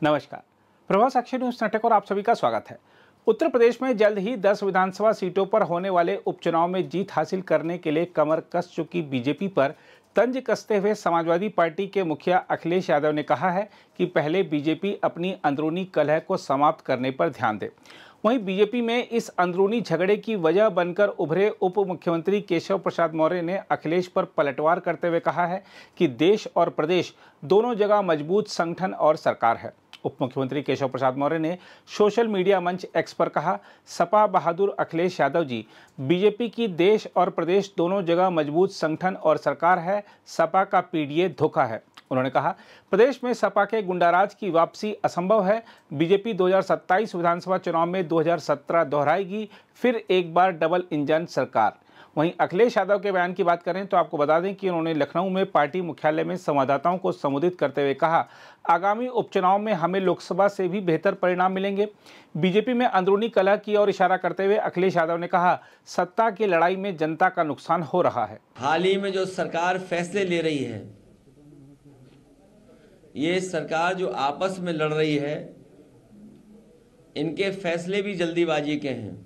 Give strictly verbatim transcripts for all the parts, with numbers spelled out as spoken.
नमस्कार, प्रभात साक्षी news network और आप सभी का स्वागत है। उत्तर प्रदेश में जल्द ही दस विधानसभा सीटों पर होने वाले उपचुनाव में जीत हासिल करने के लिए कमर कस चुकी बीजेपी पर तंज कसते हुए समाजवादी पार्टी के मुखिया अखिलेश यादव ने कहा है कि पहले बीजेपी अपनी अंदरूनी कलह को समाप्त करने पर ध्यान दे। वहीं बीजेपी में इस अंदरूनी झगड़े की वजह बनकर उभरे उप मुख्यमंत्री केशव प्रसाद मौर्य ने अखिलेश पर पलटवार करते हुए कहा है कि देश और प्रदेश दोनों जगह मजबूत संगठन और सरकार है। उप मुख्यमंत्री केशव प्रसाद मौर्य ने सोशल मीडिया मंच एक्स पर कहा, सपा बहादुर अखिलेश यादव जी, बीजेपी की देश और प्रदेश दोनों जगह मजबूत संगठन और सरकार है, सपा का पीडीए धोखा है। उन्होंने कहा, प्रदेश में सपा के गुंडाराज की वापसी असंभव है। बीजेपी दो हज़ार सत्ताईस विधानसभा चुनाव में दो हज़ार सत्रह दोहराएगी, फिर एक बार डबल इंजन सरकार। वहीं अखिलेश यादव के बयान की बात करें तो आपको बता दें कि उन्होंने लखनऊ में पार्टी मुख्यालय में संवाददाताओं को संबोधित करते हुए कहा, आगामी उपचुनाव में हमें लोकसभा से भी बेहतर परिणाम मिलेंगे। बीजेपी में अंदरूनी कलह की ओर इशारा करते हुए अखिलेश यादव ने कहा, सत्ता की लड़ाई में जनता का नुकसान हो रहा है। हाल ही में जो सरकार फैसले ले रही है, ये सरकार जो आपस में लड़ रही है, इनके फैसले भी जल्दीबाजी के हैं।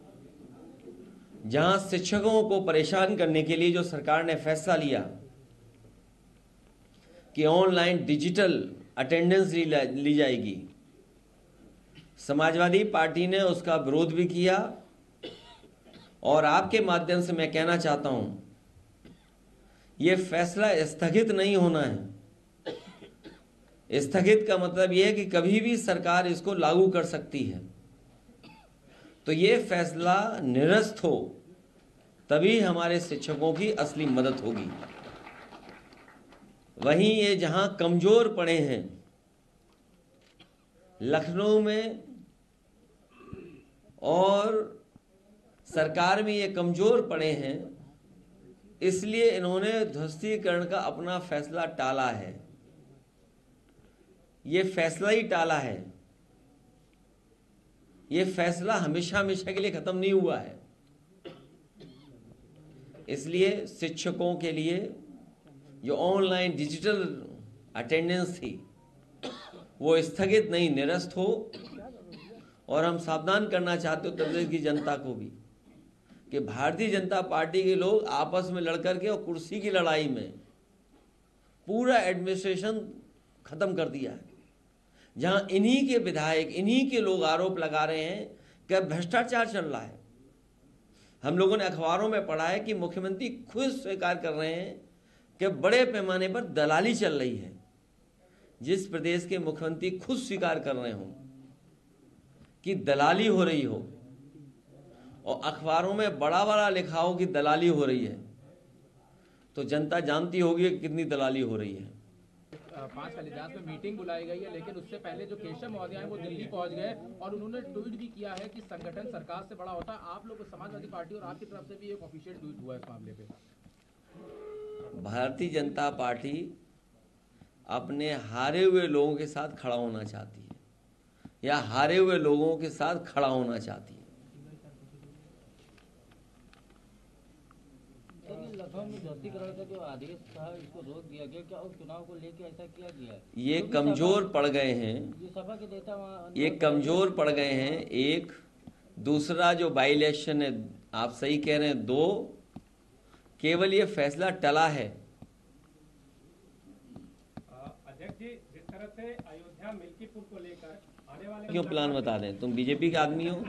जहां शिक्षकों को परेशान करने के लिए जो सरकार ने फैसला लिया कि ऑनलाइन डिजिटल अटेंडेंस ली जाएगी, समाजवादी पार्टी ने उसका विरोध भी किया। और आपके माध्यम से मैं कहना चाहता हूं, यह फैसला स्थगित नहीं होना है। स्थगित का मतलब यह है कि कभी भी सरकार इसको लागू कर सकती है। तो ये फैसला निरस्त हो, तभी हमारे शिक्षकों की असली मदद होगी। वहीं ये जहां कमजोर पड़े हैं, लखनऊ में और सरकार में ये कमजोर पड़े हैं, इसलिए इन्होंने ध्वस्तीकरण का अपना फैसला टाला है। ये फैसला ही टाला है। ये फैसला हमेशा हमेशा के लिए खत्म नहीं हुआ है। इसलिए शिक्षकों के लिए जो ऑनलाइन डिजिटल अटेंडेंस थी, वो स्थगित नहीं, निरस्त हो। और हम सावधान करना चाहते उत्तर प्रदेश की जनता को भी कि भारतीय जनता पार्टी के लोग आपस में लड़कर के और कुर्सी की लड़ाई में पूरा एडमिनिस्ट्रेशन खत्म कर दिया है। जहां इन्हीं के विधायक, इन्हीं के लोग आरोप लगा रहे हैं कि भ्रष्टाचार चल रहा है। हम लोगों ने अखबारों में पढ़ा है कि मुख्यमंत्री खुद स्वीकार कर रहे हैं कि बड़े पैमाने पर दलाली चल रही है। जिस प्रदेश के मुख्यमंत्री खुद स्वीकार कर रहे हो कि दलाली हो रही हो और अखबारों में बड़ा बड़ा लिखा हो कि दलाली हो रही है, तो जनता जानती होगी कि कितनी दलाली हो रही है। पांच खलिजात में मीटिंग बुलाई गई है, लेकिन उससे पहले जो केशव महोदय हैं वो दिल्ली पहुंच गए और उन्होंने ट्वीट भी किया है कि संगठन सरकार से बड़ा होता है। आप लोग समाजवादी पार्टी और आपकी तरफ से भी एक ऑफिशियल ट्वीट हुआ है इस मामले पे। भारतीय जनता पार्टी अपने हारे हुए लोगों के साथ खड़ा होना चाहती है या हारे हुए लोगों के साथ खड़ा होना चाहती है। लखनऊ में ध्वस्तीकरण का जो आदेश था, इसको रोक दिया गया, क्या उस चुनाव को लेकर ऐसा किया गया है? ये कमजोर पड़ गए हैं, ये सभा के नेता वहाँ ये कमजोर पड़ गए हैं। एक दूसरा जो बाई इलेक्शन है, आप सही कह रहे हैं, दो केवल ये फैसला टला है। अध्यक्ष जी, जिस तरह से अयोध्या मिल्कीपुर को लेकर आने वाले क्यों प्लान बता दें, तुम बीजेपी के आदमी हो।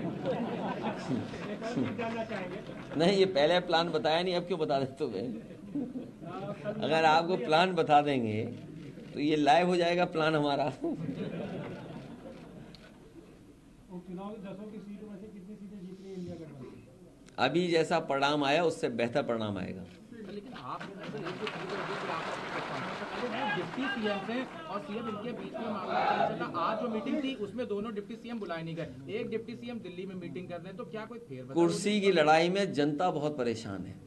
नहीं, ये पहले प्लान बताया नहीं, अब क्यों बता देते तुम्हें? अगर आपको प्लान बता देंगे तो ये लाइव हो जाएगा प्लान हमारा। अभी जैसा परिणाम आया उससे बेहतर परिणाम आएगा। लेकिन आप डिप्टी सीएम से और सीएम इनके बीच में मामला चला। आज जो मीटिंग थी उसमें दोनों डिप्टी सीएम बुलाए नहीं गए, एक डिप्टी सीएम दिल्ली में मीटिंग कर रहे हैं, तो क्या कोई फेरबदल? कुर्सी की लड़ाई में जनता बहुत परेशान है।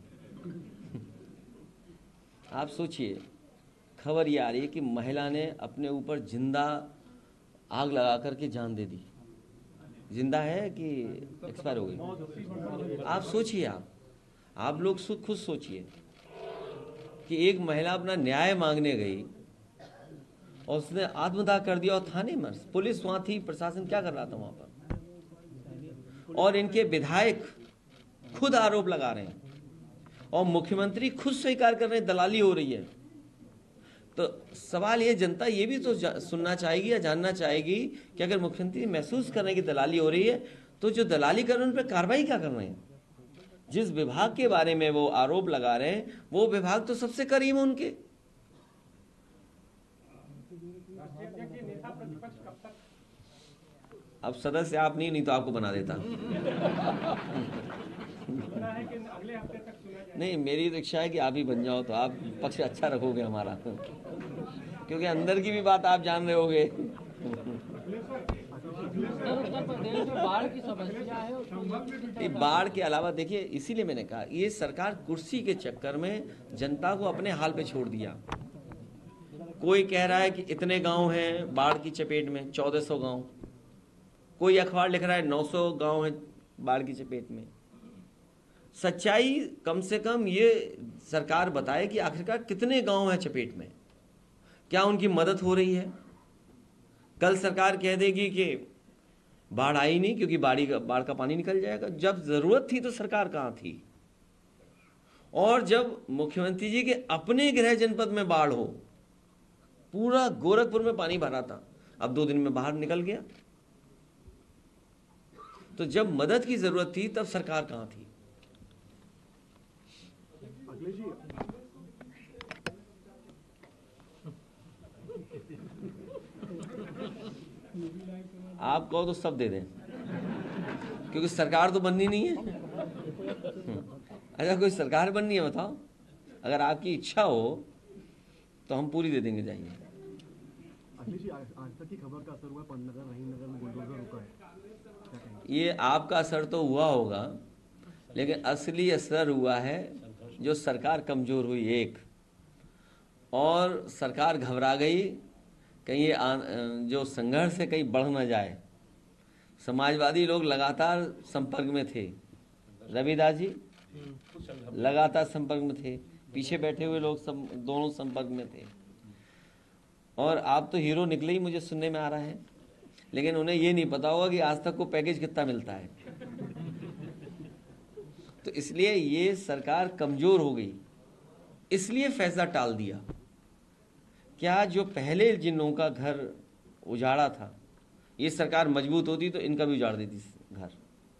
आप सोचिए, खबर ये आ रही है कि महिला ने अपने ऊपर जिंदा आग लगा करके जान दे दी। जिंदा है कि एक्सपायर हो गई? आप सोचिए, आप आप लोग खुद सोचिए कि एक महिला अपना न्याय मांगने गई और उसने आत्मदाह कर दिया और थाने में पुलिस वहां थी, प्रशासन क्या कर रहा था वहां पर। और इनके विधायक खुद आरोप लगा रहे हैं और मुख्यमंत्री खुद स्वीकार कर रहे हैं दलाली हो रही है। तो सवाल ये, जनता ये भी तो सुनना चाहेगी या जानना चाहेगी कि अगर मुख्यमंत्री महसूस कर रहे हैं कि दलाली हो रही है तो जो दलाली कर रहे हैं उन पर कार्रवाई क्या कर रहे हैं। जिस विभाग के बारे में वो आरोप लगा रहे हैं वो विभाग तो सबसे करीब है उनके। अब सदस्य आप नहीं नहीं तो आपको बना देता। नहीं, मेरी तो इच्छा है कि आप ही बन जाओ तो आप पक्ष अच्छा रखोगे हमारा, क्योंकि अंदर की भी बात आप जान रहे होगे। उत्तर प्रदेश में बाढ़ की समस्या है। बाढ़ के अलावा देखिए, इसीलिए मैंने कहा ये सरकार कुर्सी के चक्कर में जनता को अपने हाल पे छोड़ दिया। कोई कह रहा है कि इतने गांव हैं बाढ़ की चपेट में, चौदह सौ गांव। कोई अखबार लिख रहा है नौ सौ गांव हैं बाढ़ की चपेट में। सच्चाई कम से कम ये सरकार बताए कि आखिरकार कितने गांव हैं चपेट में, क्या उनकी मदद हो रही है। कल सरकार कह देगी कि बाढ़ आई नहीं क्योंकि बाढ़ का बाढ़ का पानी निकल जाएगा। जब जरूरत थी तो सरकार कहाँ थी। और जब मुख्यमंत्री जी के अपने गृह जनपद में बाढ़ हो, पूरा गोरखपुर में पानी भरा था, अब दो दिन में बाहर निकल गया। तो जब मदद की जरूरत थी तब सरकार कहाँ थी। आप कहो तो सब दे दें, क्योंकि सरकार तो बननी नहीं है। अच्छा, कोई सरकार बननी है बताओ। अगर आपकी इच्छा हो तो हम पूरी दे देंगे, जाइए। अखिलेश जी, आज तक की खबर का असर हुआ, पंतनगर रहीमनगर में बुलडोजर रुका है। ये आपका असर तो हुआ होगा, लेकिन असली असर हुआ है जो सरकार कमजोर हुई एक, और सरकार घबरा गई कहीं ये जो संघर्ष है कहीं बढ़ न जाए। समाजवादी लोग लगातार संपर्क में थे, रविदास जी लगातार संपर्क में थे, पीछे बैठे हुए लोग सब दोनों संपर्क में थे। और आप तो हीरो निकले ही, मुझे सुनने में आ रहा है, लेकिन उन्हें ये नहीं पता होगा कि आज तक को पैकेज कितना मिलता है। तो इसलिए ये सरकार कमजोर हो गई, इसलिए फैसला टाल दिया। क्या जो पहले जिन लोगों का घर उजाड़ा था, ये सरकार मजबूत होती तो इनका भी उजाड़ देती घर।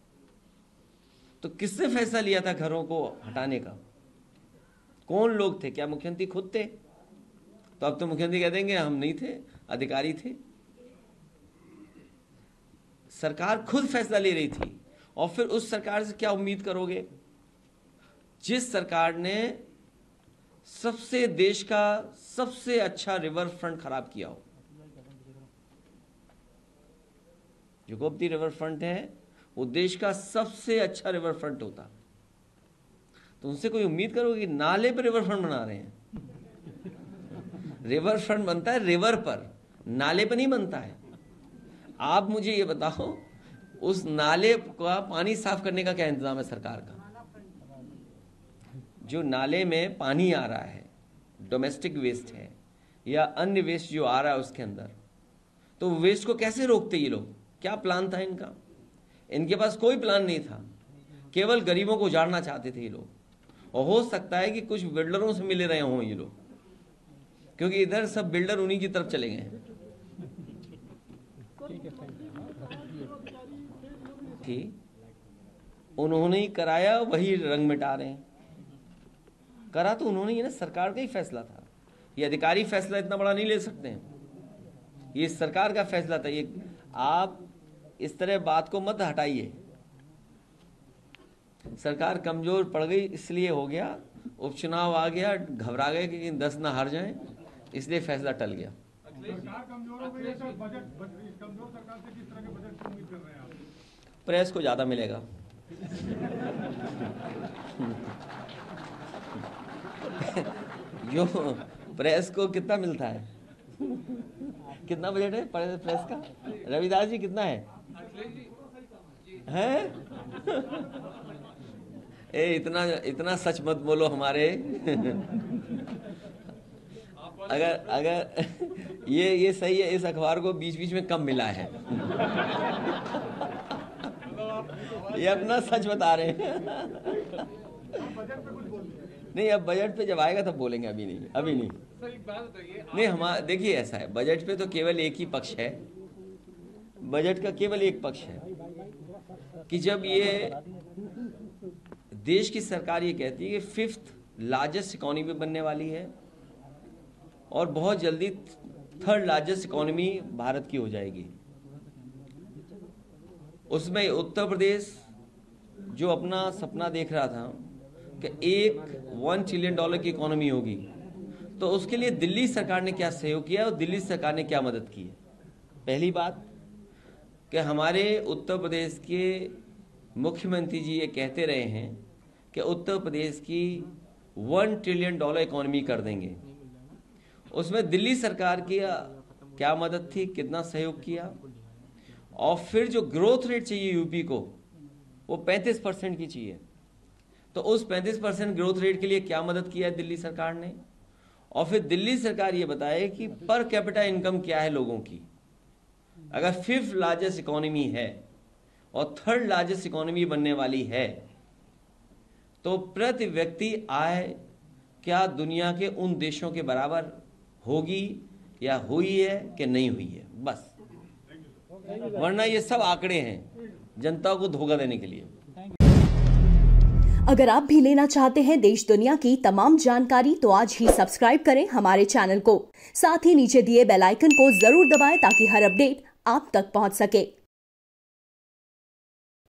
तो किसने फैसला लिया था घरों को हटाने का? कौन लोग थे? क्या मुख्यमंत्री खुद थे? तो अब तो मुख्यमंत्री कह देंगे हम नहीं थे, अधिकारी थे। सरकार खुद फैसला ले रही थी, और फिर उस सरकार से क्या उम्मीद करोगे जिस सरकार ने सबसे देश का सबसे अच्छा रिवर फ्रंट खराब किया हो। जो गोमती रिवर फ्रंट है वो देश का सबसे अच्छा रिवर फ्रंट होता, तो उनसे कोई उम्मीद करोगे कि नाले पर रिवर फ्रंट बना रहे हैं। रिवर फ्रंट बनता है रिवर पर, नाले पर नहीं बनता है। आप मुझे ये बताओ, उस नाले का पानी साफ करने का क्या इंतजाम है सरकार का? जो नाले में पानी आ रहा है, डोमेस्टिक वेस्ट है या अन्य वेस्ट जो आ रहा है उसके अंदर, तो वेस्ट को कैसे रोकते ये लोग? क्या प्लान था इनका? इनके पास कोई प्लान नहीं था, केवल गरीबों को उजाड़ना चाहते थे ये लोग। और हो सकता है कि कुछ बिल्डरों से मिले रहे हों ये लोग, क्योंकि इधर सब बिल्डर उन्हीं की तरफ चले गए हैं। ठीक, उन्होंने ही कराया, वही रंग मिटा रहे हैं। करा तो उन्होंने ही ना, सरकार का ही फैसला था। ये अधिकारी फैसला इतना बड़ा नहीं ले सकते हैं, ये सरकार का फैसला था। ये आप इस तरह बात को मत हटाइए। सरकार कमजोर पड़ गई, इसलिए हो गया, उपचुनाव आ गया, घबरा गए कि दस ना हार जाएं, इसलिए फैसला टल गया। सरकार कमजोर हो गई है, तो बजट कमजोर सरकार से किस तरह के बजट की उम्मीद कर रहे हैं आप? प्रेस को ज्यादा मिलेगा। जो प्रेस को कितना मिलता है? कितना बजट है प्रेस का? रविदास जी कितना है? हैं? ए इतना इतना सच मत बोलो हमारे। अगर अगर ये ये सही है, इस अखबार को बीच बीच में कम मिला है। ये अपना सच बता रहे हैं। नहीं, अब बजट पे जब आएगा तब बोलेंगे, अभी नहीं, अभी नहीं। नहीं, हमारा देखिए ऐसा है, बजट पे तो केवल एक ही पक्ष है, बजट का केवल एक पक्ष है कि जब ये देश की सरकार ये कहती है कि फिफ्थ लार्जेस्ट इकोनॉमी बनने वाली है और बहुत जल्दी थर्ड लार्जेस्ट इकोनॉमी भारत की हो जाएगी, उसमें उत्तर प्रदेश जो अपना सपना देख रहा था कि एक वन ट्रिलियन डॉलर की इकोनॉमी होगी, तो उसके लिए दिल्ली सरकार ने क्या सहयोग किया और दिल्ली सरकार ने क्या मदद की है। पहली बात कि हमारे उत्तर प्रदेश के मुख्यमंत्री जी ये कहते रहे हैं कि उत्तर प्रदेश की वन ट्रिलियन डॉलर इकोनॉमी कर देंगे। उसमें दिल्ली सरकार की क्या मदद थी, कितना सहयोग किया, और फिर जो ग्रोथ रेट चाहिए यूपी को वो पैंतीस परसेंट की चाहिए, तो उस पैंतीस परसेंट ग्रोथ रेट के लिए क्या मदद किया है दिल्ली सरकार ने। और फिर दिल्ली सरकार ये बताए कि पर कैपिटा इनकम क्या है लोगों की। अगर फिफ्थ लार्जेस्ट इकोनॉमी है और थर्ड लार्जेस्ट इकोनॉमी बनने वाली है, तो प्रति व्यक्ति आय क्या दुनिया के उन देशों के बराबर होगी या हुई है कि नहीं हुई है, बस। वरना ये सब आंकड़े हैं जनता को धोखा देने के लिए। अगर आप भी लेना चाहते हैं देश दुनिया की तमाम जानकारी, तो आज ही सब्सक्राइब करें हमारे चैनल को। साथ ही नीचे दिए बेल आइकन को जरूर दबाएं ताकि हर अपडेट आप तक पहुंच सके।